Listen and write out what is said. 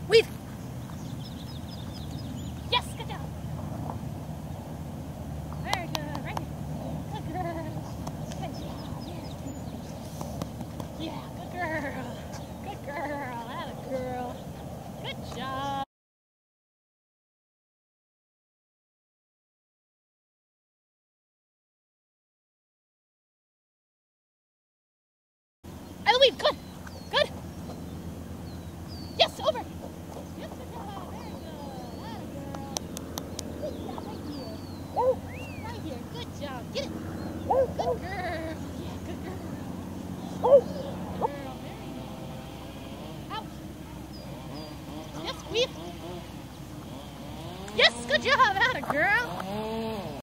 Weed. Yes, good job. Very good. Right here. Good girl. Good job. Yeah, good girl. Good girl. Atta girl. Good job. Eloise, good. Good. Yes, over. Yes, good job. Very good. Atta girl. Good job. Right here. Right here. Good job. Get it. Good girl. Yeah, good girl.